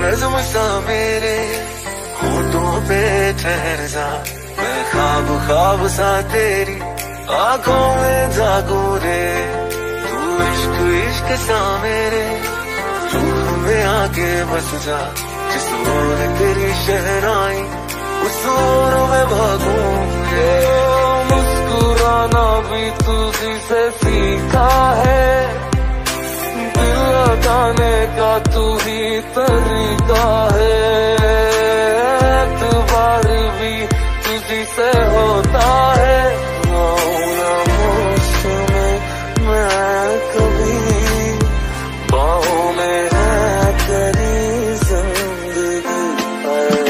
नज़्म सा मेरे होठों पे ठहर जा, मैं ख्वाब ख्वाब सा तेरी आंखों में जागूं रे। तू इश्क इश्क सा मेरे रूह में आके बस जा, जिस ओर तेरी शहनाई उस ओर में भागूं रे। मुस्कुराना भी तुझी से सीखा है, दिल लगाने का तू ही तरीका है। एतबार भी तुझी से होता है, में मैं कभी बाहों में है तेरी जिंदगी है।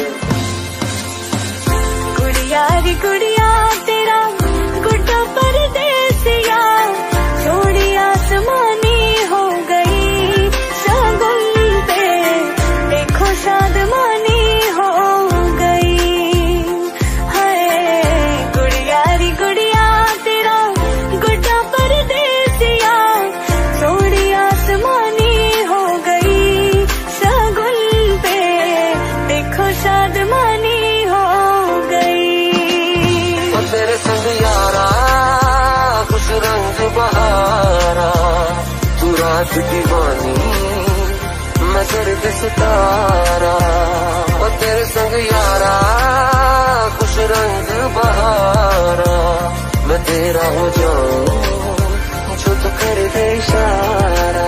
गुड़िया रे गुड़िया तेरा गुड्डा परदेसिया, छोड़ी आसमानी हो गई शगुन पे, देखो शादमानी हो गई है। गुड़िया रे गुड़िया तेरा गुड्डा परदेसिया, छोड़ी आसमानी हो गई शगुन पे, देखो शादमानी हो गई। तेरे संग यारा खुश रंग बहारा, तू रात दीवानी मैं दर्द सितारा। और तेरे संग यारा खुश रंग बहारा, मैं तेरा हो जाऊं जो तू कर दे इशारा।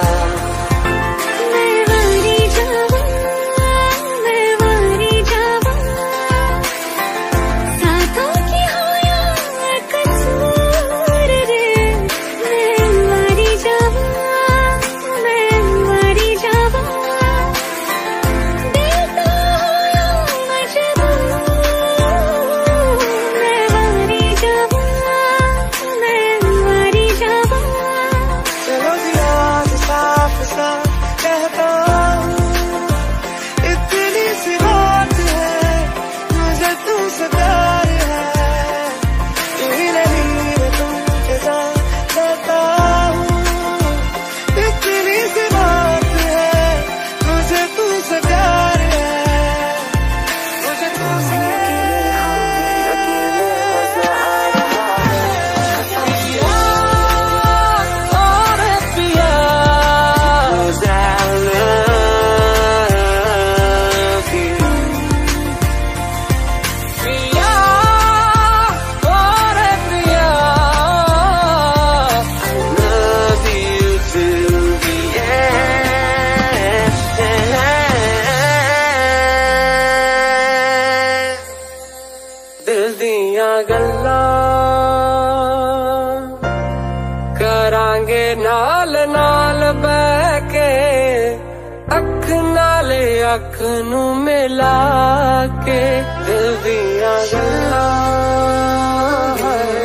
करांगे नाल नाल बैके, अख नाले अख नू मिला के, दिल दियां गल्लां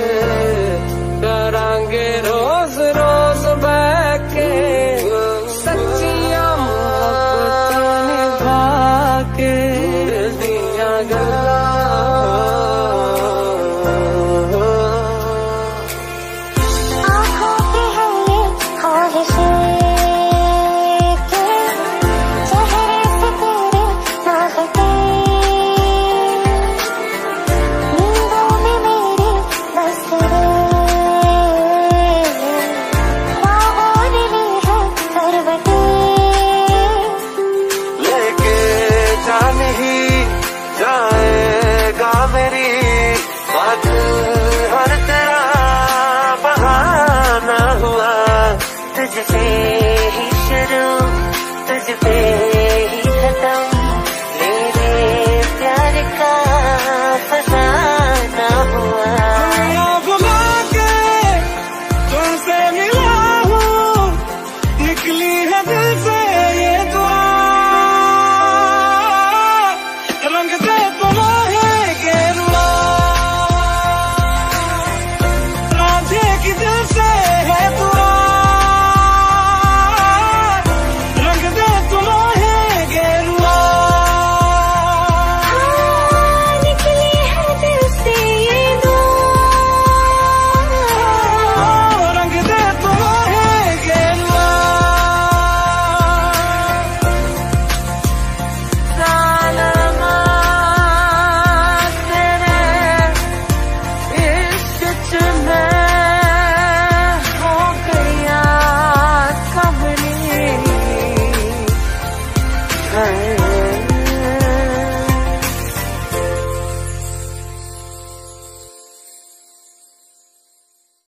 करांगे रोज रोज बैके, सच्चियां मोहब्बतां निभा के, दिल दियां गल्लां। जाएगा मेरी बात हर तेरा बहाना हुआ तुझसे।